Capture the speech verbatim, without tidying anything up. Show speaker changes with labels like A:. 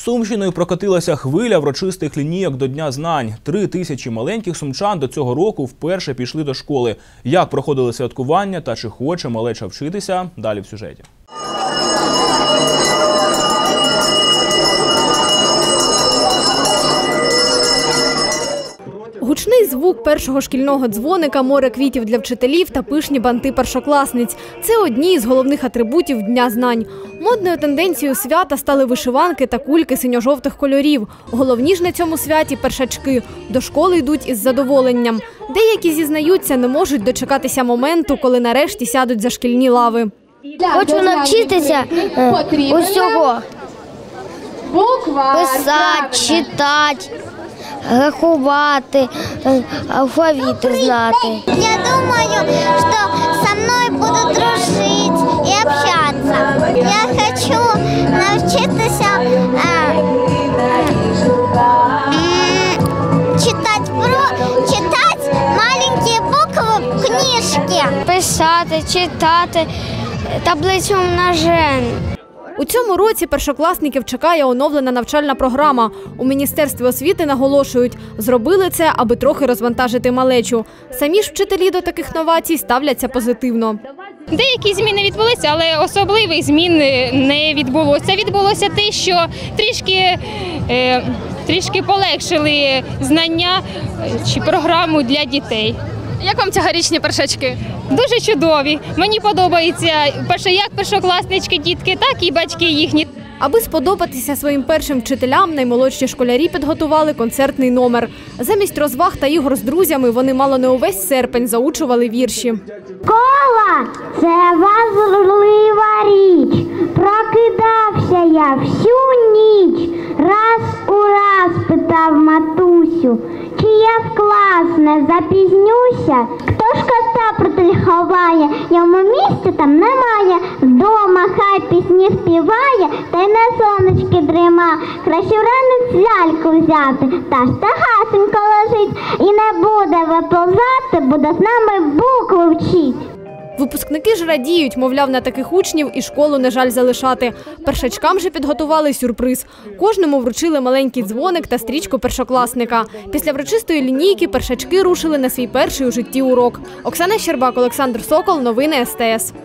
A: Сумщиною прокотилася хвиля врочистих лінійок до Дня знань. Три тисячі маленьких сумчан до цього року вперше пішли до школи. Як проходили святкування та чи хоче малеча вчитися – далі в сюжеті.
B: Гучний звук першого шкільного дзвоника, море квітів для вчителів та пишні банти першокласниць – це одні із головних атрибутів Дня знань. Модною тенденцією свята стали вишиванки та кульки синьо-жовтих кольорів. Головні ж на цьому святі – першачки. До школи йдуть із задоволенням. Деякі зізнаються, не можуть дочекатися моменту, коли нарешті сядуть за шкільні лави.
C: Хочу навчитися усього. Писати, читати, рахувати, алфавіти знати.
D: Я думаю, що со мною будуть дружити і общатися. Я хочу навчитися а, читати, про, читати маленькі букви в книжці.
C: Писати, читати, таблицю множин.
B: У цьому році першокласників чекає оновлена навчальна програма. У Міністерстві освіти наголошують, зробили це, аби трохи розвантажити малечу. Самі ж вчителі до таких новацій ставляться позитивно.
E: Деякі зміни відбулися, але особливих змін не відбулося. Відбулося те, що трішки, е, трішки полегшили знання чи програму для дітей.
F: Як вам цьогорічні першачки?
E: Дуже чудові. Мені подобається як першокласнички, дітки, так і батьки їхні.
B: Аби сподобатися своїм першим вчителям, наймолодші школярі підготували концертний номер. Замість розваг та ігор з друзями вони мало не увесь серпень заучували вірші.
D: Школа – це важлива річ. Прокидався я всю ніч. Раз у раз питав матусю, чи я в клас не запізнюся. Хто ж кота прутель ховає, йому місця там немає. Вдома хай пісні співає, та й на сонечки дріма. Краще вранець ляльку взяти, та ж тагасенько лежить. І не буде виповзати, буде з нами букви вчить.
B: Випускники ж радіють, мовляв, на таких учнів і школу не жаль залишати. Першачкам же підготували сюрприз. Кожному вручили маленький дзвоник та стрічку першокласника. Після врочистої лінійки першачки рушили на свій перший у житті урок. Оксана Щербак, Олександр Сокол. Новини ес те ес.